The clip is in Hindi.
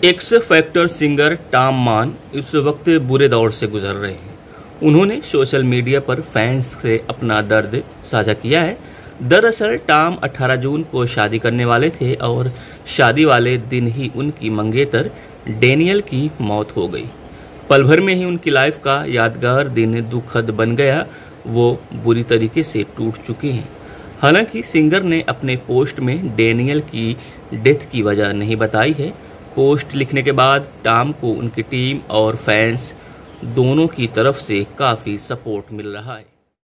एक्स फैक्टर सिंगर टॉम मान इस वक्त बुरे दौर से गुजर रहे हैं। उन्होंने सोशल मीडिया पर फैंस से अपना दर्द साझा किया है। दरअसल टॉम 18 जून को शादी करने वाले थे और शादी वाले दिन ही उनकी मंगेतर डेनियल की मौत हो गई। पल भर में ही उनकी लाइफ का यादगार दिन दुखद बन गया। वो बुरी तरीके से टूट चुके हैं। हालांकि सिंगर ने अपने पोस्ट में डेनियल की डेथ की वजह नहीं बताई है। पोस्ट लिखने के बाद टॉम को उनकी टीम और फैंस दोनों की तरफ से काफ़ी सपोर्ट मिल रहा है।